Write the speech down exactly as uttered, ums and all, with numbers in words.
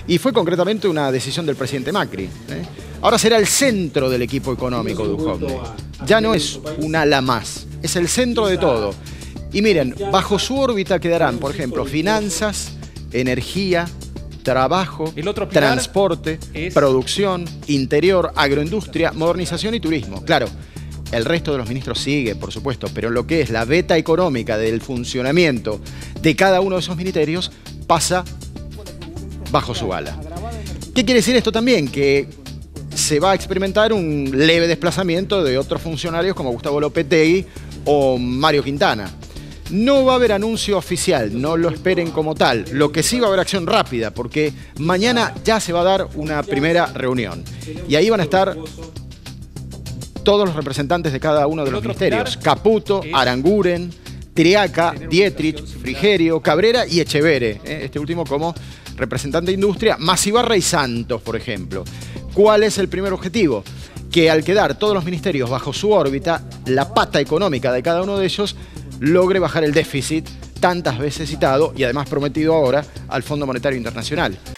Y fue concretamente una decisión del presidente Macri. ¿eh? Ahora será el centro del equipo económico Duhovne. Ya no es un ala más, es el centro de todo. Y miren, bajo su órbita quedarán, por ejemplo, finanzas, energía, trabajo, transporte, es... producción, interior, agroindustria, modernización y turismo. Claro, el resto de los ministros sigue, por supuesto, pero lo que es la beta económica del funcionamiento de cada uno de esos ministerios pasa bajo su ala. ¿Qué quiere decir esto también? Que se va a experimentar un leve desplazamiento de otros funcionarios como Gustavo Lopetegui o Mario Quintana. No va a haber anuncio oficial, no lo esperen como tal. Lo que sí va a haber acción rápida, porque mañana ya se va a dar una primera reunión. Y ahí van a estar todos los representantes de cada uno de los ministerios. Caputo, Aranguren, Triaca, Dietrich, Frigerio, Cabrera y Echevere. ¿eh? Este último como representante de industria, más Ibarra y Santos, por ejemplo. ¿Cuál es el primer objetivo? Que al quedar todos los ministerios bajo su órbita, la pata económica de cada uno de ellos logre bajar el déficit tantas veces citado y además prometido ahora al Fondo Monetario Internacional.